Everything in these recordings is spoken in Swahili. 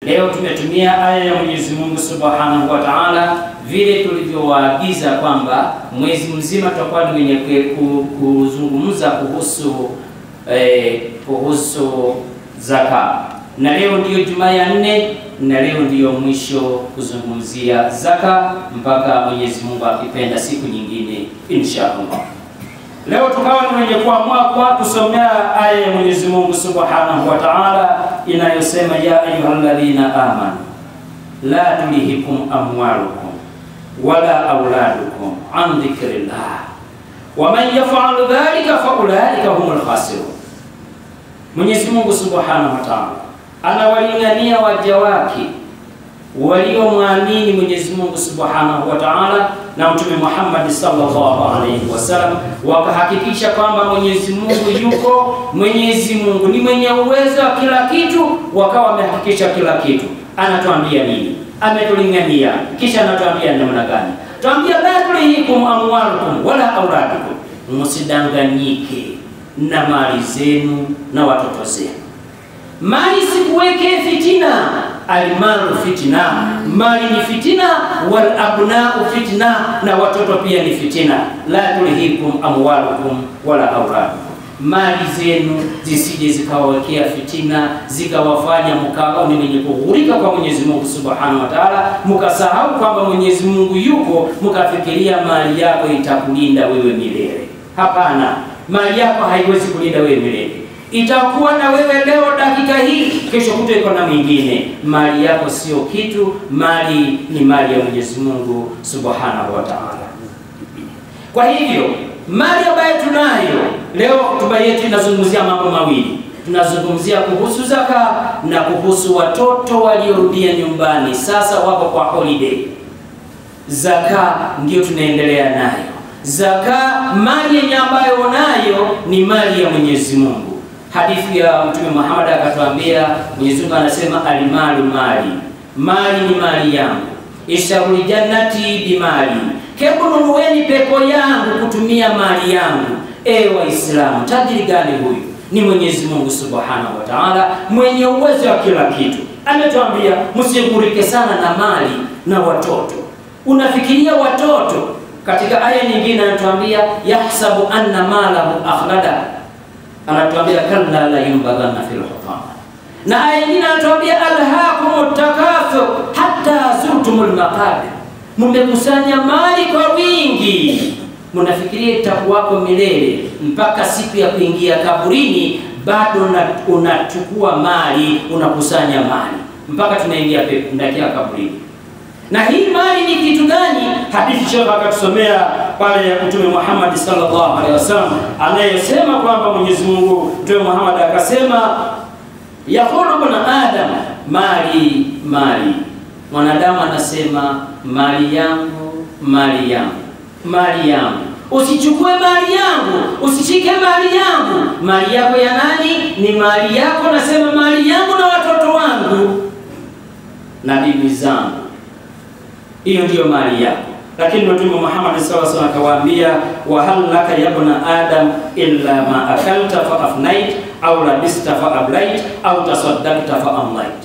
Leo tumetumia aya ya Mwenyezi Mungu Subhanahu wa Ta'ala vile tulivyowaagiza kwamba mwezi mzima tutakuwa ni wenye kuzungumza kuhusu zaka. Na leo ndiyo Jumaa ya 4 na leo ndiyo mwisho kuzungumzia zaka mpaka Mwenyezi Mungu akipenda siku nyingine inshallah. Leo tukawa ni wenye kuamua kwa kusomea aya ya Mwenyezi Mungu Subhanahu wa Ta'ala inayosema ya ayyuhalladhina amanu la tulhikum amwalukum wala auladukum an dhikrillah wa man yaf'al dhalika fa ulaika humul khasirun. Mwenyezi Mungu Subhanahu wa Ta'ala anawalingania waja wake waliomwamini Mwenyezi Mungu Subhanahu wa Ta'ala na Mtume Muhammad sallallahu alaihi wasallam, wakahakikisha kwamba Mwenyezi Mungu yuko, Mwenyezi Mungu ni mwenye uwezo wa kila kitu, wakawa wamehakikisha kila kitu. Anatuambia nini? Ametulingania, kisha anatuambia namna gani? Tuambia la tulhikum amwalukum wala auladukum, msidanganyike na mali zenu na watoto zenu. Mali sikuweke fitina, almalu fitna, mali ni fitina, wal abna'u fitna, na watoto pia ni fitina. La tulhikum amwalukum wala auladukum, mali zenu zisije zikawawekea fitina, zikawafanya mkawa ni wenye kughurika kwa Mwenyezi Mungu Subhanahu wa Ta'ala, mkasahau kwamba Mwenyezi Mungu yuko, mkafikiria mali yako itakulinda wewe milele. Hapana, mali yako haiwezi kulinda wewe milele. Itakuwa na wewe leo dakika hii, kesho kuto iko na mwingine. Mali yako sio kitu, mali ni mali ya Mwenyezi Mungu Subhanahu wa Ta'ala. Kwa hivyo mali ambayo tunayo leo, hotuba yetu inazungumzia mambo mawili. Tunazungumzia kuhusu zaka na kuhusu watoto waliorudia nyumbani, sasa wako kwa holiday. Zaka ndio tunaendelea nayo. Zaka, mali yenye ambayo unayo ni mali ya Mwenyezi Mungu. Hadithi ya Mtume Muhammad akatuambia, Mwenyezi Mungu anasema alimalu mali, mali ni mali yangu, ishauri jannati bimali, hebu nunueni pepo yangu kutumia mali yangu. Waislamu, tajiri gani huyu? Ni Mwenyezi Mungu Subhanahu wa Ta'ala, mwenye uwezo wa kila kitu. Ametuambia msigurike sana na mali na watoto. Unafikiria watoto, katika aya nyingine anatuambia yahsabu anna malahu akhlada, anatuambia kalla la yunbaghanna fil hutama. Na aya nyingine anatuambia alhaakumut takathur hatta zurtumul maqabir, mmekusanya mali kwa wingi, mnafikiria itakuwako milele mpaka siku ya kuingia kaburini, bado unachukua mali, unakusanya mali mpaka tunaingia ndani ya kaburini. Na hii mali ni kitu gani? Hadithi shekha akatusomea pale ya Mtume Muhammad sallallahu alaihi wasallam anayesema kwamba Mwenyezi Mungu, Mtume Muhammad akasema yaqulu ibn adam mali mali, mwanadamu anasema mali yangu mali yangu mali yangu. Usichukue mali yangu, usishike mali yangu. Mali yako ya nani? Ni mali yako. Nasema mali yangu na watoto wangu na bibi zangu, hiyo ndio mali yako. Lakini Mtume Muhammad sallallahu alaihi wasallam akawaambia, wa hal laka ya ibn adam illa ma akalta fa afnait au labista fa ablait au tasaddaqta fa amlait.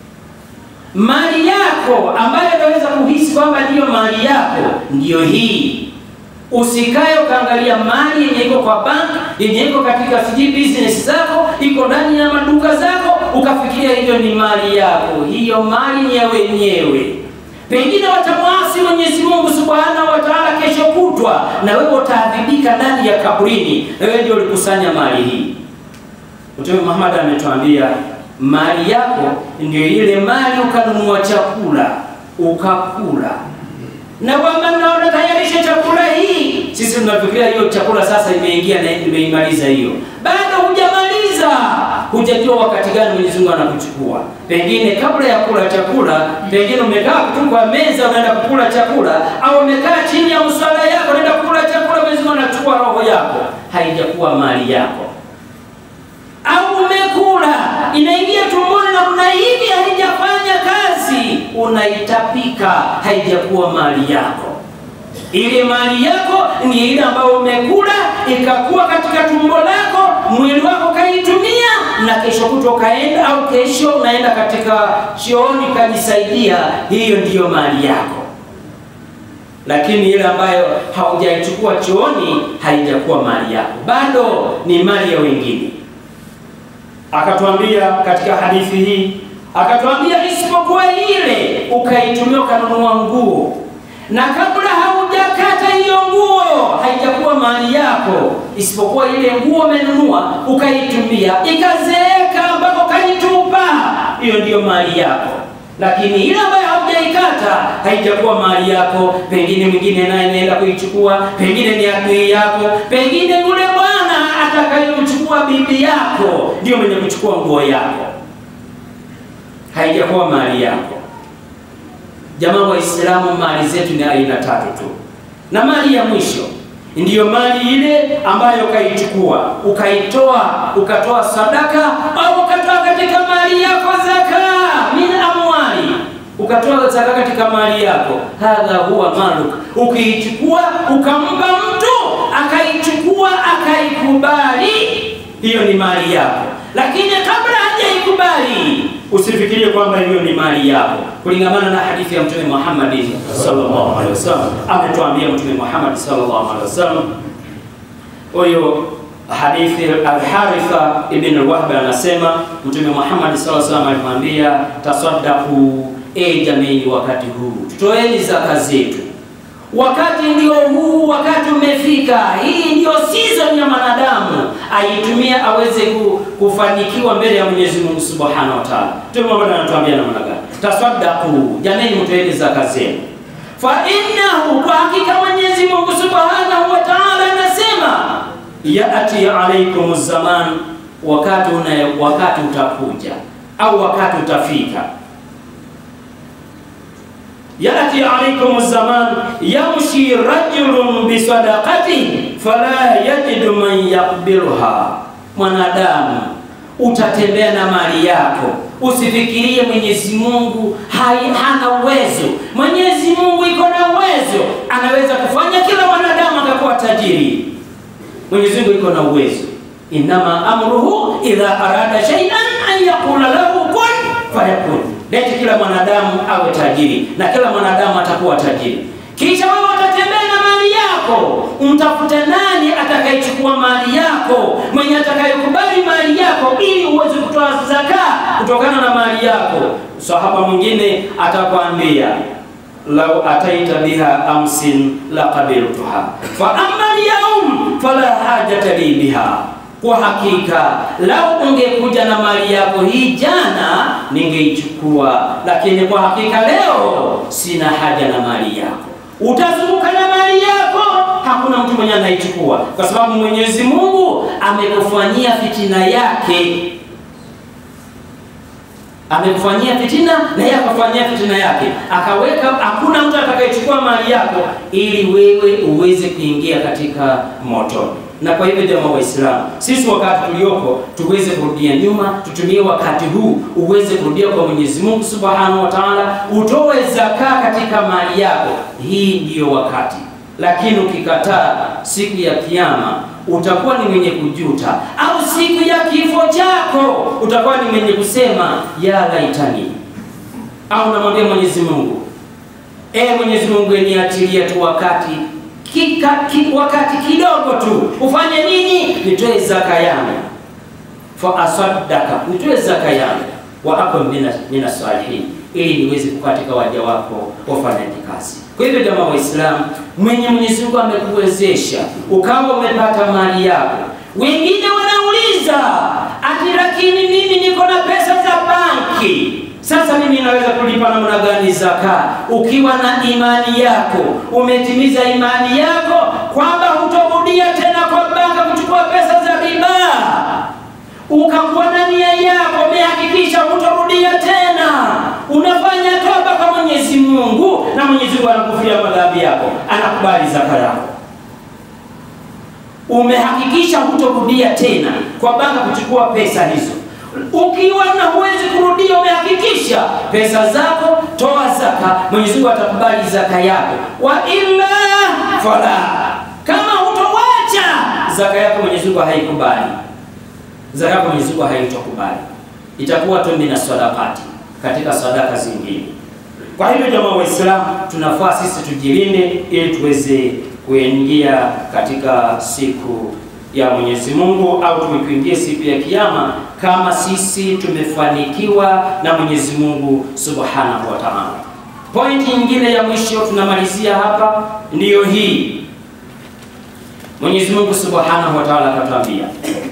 Mali yako ambayo unaweza kuhisi kwamba ndio mali yako ndio hii. Usikae ukaangalia mali yenye iko kwa bank, yenye iko katika business zako, iko ndani ya maduka zako, ukafikiria hiyo ni mali yako. Hiyo mali ni ya wenyewe. Pengine watamwasi Mwenyezi Mungu Subhanahu wa Ta'ala kesho kutwa, na wewe utaadhibika ndani ya kaburini. Wewe ndio ulikusanya mali hii. Mtume Muhammad ametuambia mali yako ndio ile mali ukanunua chakula ukakula, na kwamba naona tayarisha chakula hii, sisi tunafikiria hiyo chakula sasa imeingia na imeimaliza hiyo. Bado hujamaliza, hujajua wakati gani Mwenyezi Mungu anakuchukua. Pengine kabla ya kula chakula, pengine umekaa tu kwa meza unaenda kukula chakula, au umekaa chini ya mswala yako unaenda kukula chakula, Mwenyezi Mungu anachukua roho yako, haijakuwa mali yako. Au umekula inaingia tumboni na kuna hivi haijafanya kazi, unaitapika, haijakuwa mali yako. Ile mali yako ni ile ambayo umekula ikakuwa katika tumbo lako, mwili wako kaitumia, na kesho kutokaenda au kesho unaenda katika chooni kujisaidia, hiyo ndiyo mali yako. Lakini ile ambayo haujaichukua chooni haijakuwa mali yako, bado ni mali ya wengine. Akatuambia katika hadithi hii, akatuambia isipokuwa ile ukaitumia ukanunua nguo, na kabla haujakata hiyo nguo haijakuwa mali yako, isipokuwa ile nguo umenunua ukaitumia ikazeeka ambako kaitupa, hiyo ndiyo mali yako. Lakini ile ambayo haujaikata haijakuwa mali yako, pengine mwingine naye anaenda kuichukua, pengine ni adui yako, pengine yule bwana atakayemchukua bibi yako ndio mwenye kuchukua nguo yako, haijakuwa mali yako. Jamaa Waislamu, mali zetu ni aina tatu tu, na mali ya mwisho ndiyo mali ile ambayo ukaichukua ukatoa sadaka au ukatoa katika mali yako zaka min amwali, ukatoa zaka katika mali yako. Hadha huwa maluk, ukiichukua ukampa mtu akaichukua akaikubali, hiyo ni mali yako. Lakini kabla hajaikubali usifikirie kwamba hiyo ni mali yako, kulingana na hadithi ya Mtume Muhammad sallallahu alaihi wasallam. Ametuambia Mtume Muhammad sallallahu alaihi wasallam, huyo hadithi Al-Haritha ibn al-Wahb anasema Mtume Muhammad sallallahu alaihi wasallam alimwambia, tasaddaqu, jamii, wakati huu tutoeni zaka zetu. Wakati ndio huu, wakati umefika. Hii ndio season ya mwanadamu aitumia aweze kufanikiwa mbele ya Mwenyezi Mungu Subhanahu wa Ta'ala. Mtume Muhammad anatuambia namna gani? Tasaddaqu, jamani, mtoeni zaka zenu. Fa innahu, kwa hakika Mwenyezi Mungu Subhanahu wa Ta'ala anasema, yaati alaikum zaman, wakati utakuja au wakati utafika. Yati alaikum zaman yamshi rajulun bisadaqati fala yajidu man yaqbiluha. Mwanadamu, utatembea na mali yako, usifikirie Mwenyezi Mungu hana uwezo. Mwenyezi Mungu iko na uwezo, anaweza kufanya kila mwanadamu akakuwa tajiri. Mwenyezi Mungu iko na uwezo. Inama amruhu idha arada shay'an an yaqula lahu kun fayakun. Leti kila mwanadamu awe tajiri, na kila mwanadamu atakuwa tajiri. Kisha wewe utatembea na mali yako, umtafute nani atakayechukua mali yako, mwenye atakayekubali mali yako ili uweze kutoa zaka kutokana na mali yako. Sahaba mwingine atakwambia, lau ataita biha amsin la qabiltuha fa amma al-yawm fala hajata li biha. Kwa hakika lau ungekuja na mali yako hii jana ningeichukua, lakini kwa hakika leo sina haja na mali yako. Utazunguka na mali yako, hakuna mtu mwenye anaichukua, kwa sababu Mwenyezi Mungu amekufanyia fitina yake. Amekufanyia fitina na yeye akafanyia fitina yake, akaweka hakuna mtu atakayechukua mali yako ili wewe uweze kuingia katika moto. Na kwa hivyo jamaa Waislamu, sisi wakati tulioko tuweze kurudia nyuma, tutumie wakati huu uweze kurudia kwa Mwenyezi Mungu Subhanahu wa Ta'ala, utoe zaka katika mali yako. Hii ndiyo wakati. Lakini ukikataa, siku ya kiyama utakuwa ni mwenye kujuta, au siku ya kifo chako utakuwa ni mwenye kusema ya laitani, au namwambia Mwenyezi Mungu, Mwenyezi Mungu niachilie tu wakati kidogo tu. Ufanye nini? Nitoe zaka yangu. Fa asaddaka, nitoe zaka yangu, wa akun mina salihin, ili niweze kukatika waja wako wafanye kazi. Kwa hivyo jamaa Waislamu, Mwenyezi Mungu amekuwezesha ukawa umepata mali yako. Wengine wanauliza ati, lakini mimi niko na pesa za banki, sasa mimi naweza kulipa namna gani zaka? Ukiwa na imani yako, umetimiza imani yako kwamba hutorudia tena kwa banka kuchukua pesa za riba, ukakuwa na nia yako, umehakikisha hutorudia tena, unafanya toba kwa Mwenyezi Mungu, na Mwenyezi Mungu anakufuria madhambi yako, anakubali zaka yako. Umehakikisha hutorudia tena kwa banka kuchukua pesa hizo. Ukiwa na huwezi kurudia, umehakikisha pesa zako, toa zaka, Mwenyezi Mungu atakubali zaka yako. Wa illa fala, kama hutowacha zaka yako Mwenyezi Mungu haikubali, zaka yako Mwenyezi Mungu haitokubali, itakuwa tu mina sadaqati, katika sadaka zingine. Kwa hivyo jamaa Waislamu, tunafaa sisi tujilinde ili tuweze kuingia katika siku ya Mwenyezi Mungu, au tumekuingia siku ya Kiyama kama sisi tumefanikiwa na Mwenyezi Mungu Subhanahu wa Ta'ala. Pointi nyingine ya mwisho tunamalizia hapa ndiyo hii. Mwenyezi Mungu Subhanahu wa Ta'ala akatuambia,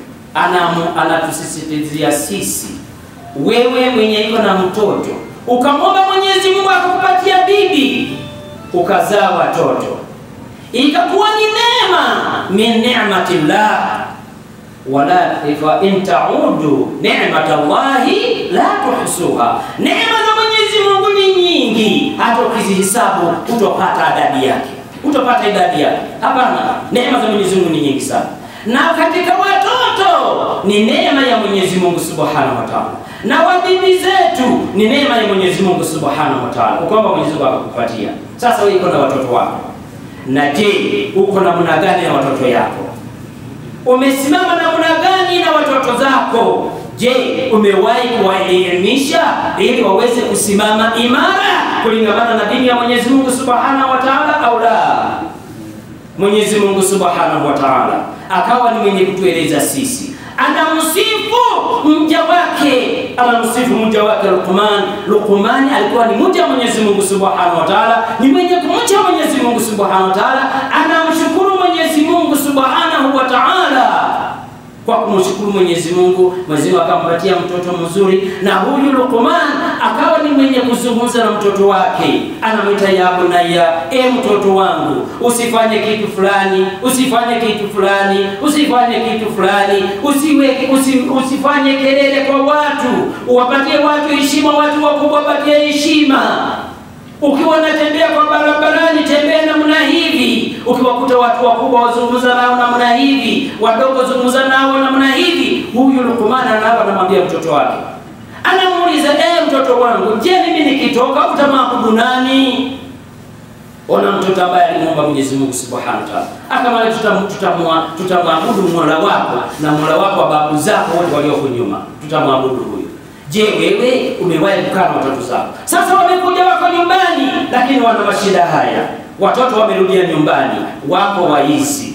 anatusisitizia sisi, wewe mwenye iko na mtoto ukamwomba Mwenyezi Mungu akakupatia bibi ukazaa watoto, ikakuwa ni neema min ni'matillah, wala fa in ta'udu ni'matallahi la tuhsuha. Neema za Mwenyezi Mungu ni nyingi, hata ukizihesabu utapata idadi yake, utapata idadi yake. Hapana, neema za Mwenyezi Mungu ni nyingi sana, na katika watoto ni neema ya Mwenyezi Mungu Subhanahu wa Ta'ala, na wabibi zetu ni neema ya Mwenyezi Mungu Subhanahu wa Ta'ala, kwamba Mwenyezi Mungu akakupatia. Sasa wewe uko na watoto wako, na je, uko namna gani na watoto yako? Umesimama namna gani na watoto zako? Je, umewahi kuwaelimisha ili waweze kusimama imara kulingana na dini ya Mwenyezi Mungu Subhanahu wa Ta'ala au la? Mwenyezi Mungu Subhanahu wa Ta'ala akawa ni mwenye kutueleza sisi, anamsifu mja wake, anamsifu mja wake Luqman. Luqman alikuwa ni mja wa Mwenyezi Mungu Subhanahu wa Ta'ala, ni mwenye kumcha Mwenyezi Mungu Subhanahu wa Ta'ala, anamshukuru Mwenyezi Mungu Subhanahu wa Ta'ala. Kwa kumshukuru Mwenyezi Mungu, Mwenyezi Mungu akampatia mtoto mzuri, na huyu Luqman akawa ni mwenye kuzungumza na mtoto wake, anamwita ya bunayya, mtoto wangu, usifanye kitu fulani, usifanye kitu fulani, usifanye kitu fulani, usifanye kelele kwa watu, uwapatie watu heshima, watu wakubwa wapatie heshima. Ukiwa unatembea kwa barabarani, tembea namna hivi. Ukiwakuta watu wakubwa wazungumza nao namna hivi, wadogo zungumza nao namna hivi. Huyu Luqman anamwambia mtoto wake, anamuuliza, mtoto wangu, je, mimi nikitoka utamwabudu nani? Ona mtoto ambaye alimuomba Mwenyezi Mungu Subhanahu wa Ta'ala, akamwambia tutamwabudu Mola wako na Mola wako wa babu zako wote walioko nyuma, tutamwabudu huyo. Je, wewe umewahi kukaa na watoto zako? Sasa wamekuja wako nyumbani, lakini wana mashida haya. Watoto wamerudia nyumbani, wako waizi.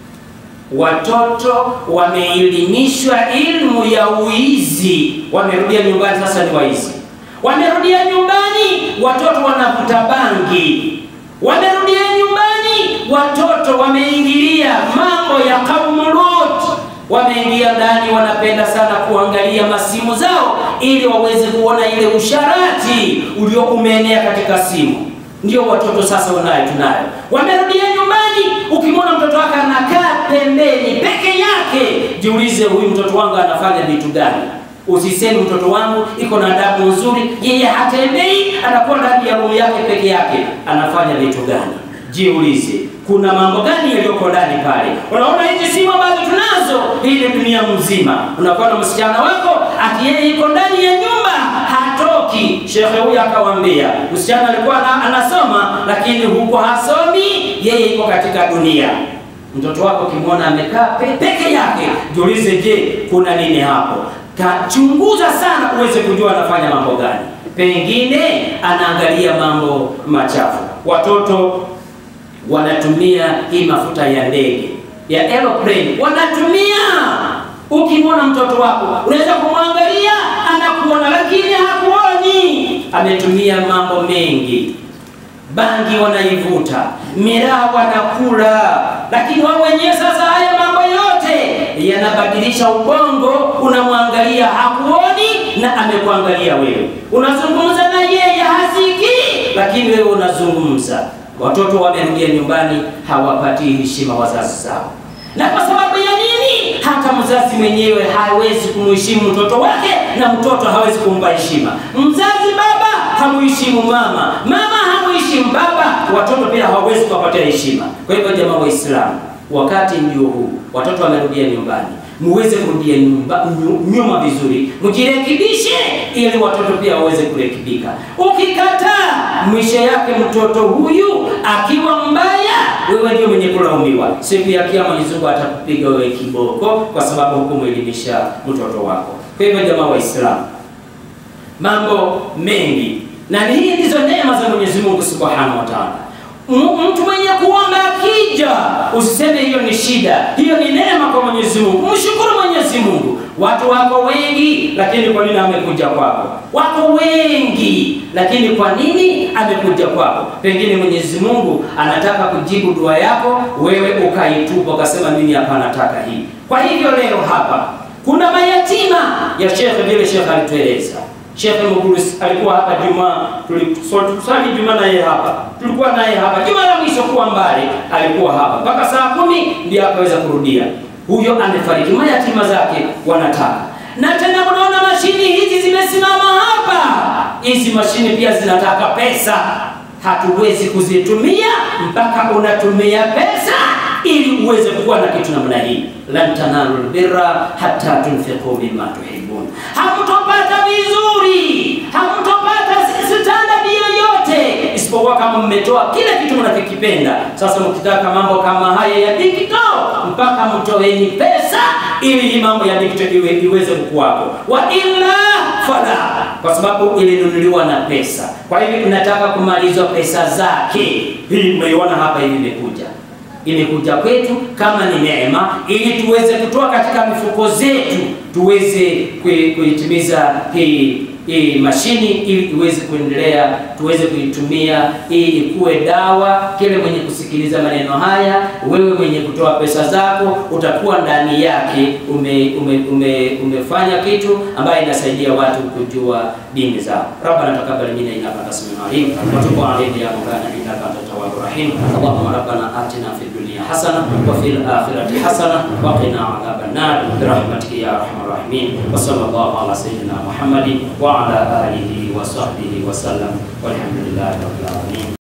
Watoto wameelimishwa ilmu ya uizi, wamerudia nyumbani, sasa ni waizi. Wamerudia nyumbani, watoto wanavuta bangi. Wamerudia nyumbani, watoto wameingilia mambo ya kaumu Lut. Wameingia ndani, wanapenda sana kuangalia masimu zao ili waweze kuona ile usharati ulio umeenea katika simu. Ndio watoto sasa tunayo. Wamerudia nyumbani, ukimwona mtoto wako anakaa pembeni peke yake, jiulize, huyu mtoto wangu anafanya vitu gani? Usiseme mtoto wangu iko na adabu nzuri, yeye hatembei, anakuwa ndani ya roho yake peke yake, anafanya vitu gani? Jiulize, kuna mambo gani yaliyoko ndani pale? Unaona hizi simu ambazo tunazo, hii dunia mzima, unakuwa na msichana wako ati yeye iko ndani ya nyumba hatoki. Shekhe huyu akawaambia, msichana alikuwa anasoma lakini huko hasomi, yeye iko katika dunia. Mtoto wako kimwona amekaa peke yake, jiulize, je, kuna nini hapo? Chunguza sana uweze kujua anafanya mambo gani. Pengine anaangalia mambo machafu. Watoto wanatumia hii mafuta ya ndege, ya aeroplane, wanatumia. Ukimwona mtoto wako unaweza kumwangalia, anakuona lakini hakuoni, ametumia mambo mengi. Bangi wanaivuta, miraa wanakula, lakini wao wenyewe sasa haya mambo yote yanabadilisha ubongo. Unamwangalia hakuoni na amekuangalia wewe, unazungumza na yeye hasikii, lakini wewe unazungumza. Watoto wamerudia nyumbani, hawapatii heshima wazazi zao. Na kwa sababu ya nini? Hata mzazi mwenyewe hawezi kumheshimu mtoto wake, na mtoto hawezi kumpa heshima. Mzazi baba hamuheshimu mama, mama hamuheshimu baba, watoto pia hawawezi kupatia heshima. Kwa hivyo jamaa Waislamu, wakati ndio huu, watoto wamerudia nyumbani, muweze kurudia nyuma vizuri, mjirekebishe ili watoto pia waweze kurekebika. Ukikataa, mwisho yake mtoto huyu akiwa mbaya, wewe ndio mwenye kulaumiwa. Siku ya Kiyama Mwenyezi Mungu atakupiga wewe kiboko kwa sababu hukumuelimisha mtoto wako. Kwa hivyo jamaa Waislamu, mambo mengi, na hii ndizo neema za Mwenyezi Mungu Subhanahu wa Ta'ala. Mtu mwenye kuomba akija, usiseme hiyo ni shida, hiyo ni neema kwa Mwenyezi Mungu. Mshukuru Mwenyezi Mungu. Watu wako wengi, lakini kwa nini amekuja kwako? Wako wengi, lakini kwa nini amekuja kwako? Pengine Mwenyezi Mungu anataka kujibu dua yako, wewe ukaitupa ukasema mimi hapa nataka hii. Kwa hivyo leo hapa kuna mayatima ya Sheikh, vile Sheikh alitueleza. Sheikh Muguris alikuwa hapa Jumaa, tulisali Jumaa na yeye hapa. Tulikuwa naye hapa Jumaa la mwisho kuwa mbali, alikuwa hapa mpaka saa 10 ndio akaweza kurudia. Huyo amefariki, mayatima zake wanataka. Na tena unaona mashini hizi zimesimama hapa. Hizi mashini pia zinataka pesa. Hatuwezi kuzitumia mpaka unatumia pesa ili uweze kuwa na kitu namna hii. Lan tanalul birra hatta tunfiqu mimma tuhibbun. Hamtopata vizuri, hamtopata standard yoyote isipokuwa kama mmetoa kila kitu mnachokipenda. Sasa mkitaka mambo kama haya ya digital, mpaka mtoeni pesa ili mambo ya digital iweze kukuwako. Wa illa fala, kwa sababu ilinunuliwa na pesa. Kwa hivyo tunataka kumalizwa pesa zake. Hii mmeiona hapa, hivi imekuja kwetu kama ni neema, ili tuweze kutoa katika mifuko zetu, tuweze kuitimiza hii mashini ili iweze kuendelea, tuweze kuitumia ili kuwe dawa. Kile mwenye kusikiliza maneno haya, wewe mwenye kutoa pesa zako, utakuwa ndani yake umefanya kitu ambaye inasaidia watu kujua dini zao. Rabbana taqabbal minna innaka antas samiul alim wa tub alayna ya maulana innaka antat tawwabur rahim. Allahumma rabbana atina fid dunya hasana wa fil akhirati hasana wa qina adhaban nar bi rahmatika ya arhamar rahimin. Wa sallallahu ala sayyidina Muhammadin wa ala alihi wa sahbihi wa sallam walhamdulillahi rabbil alamin.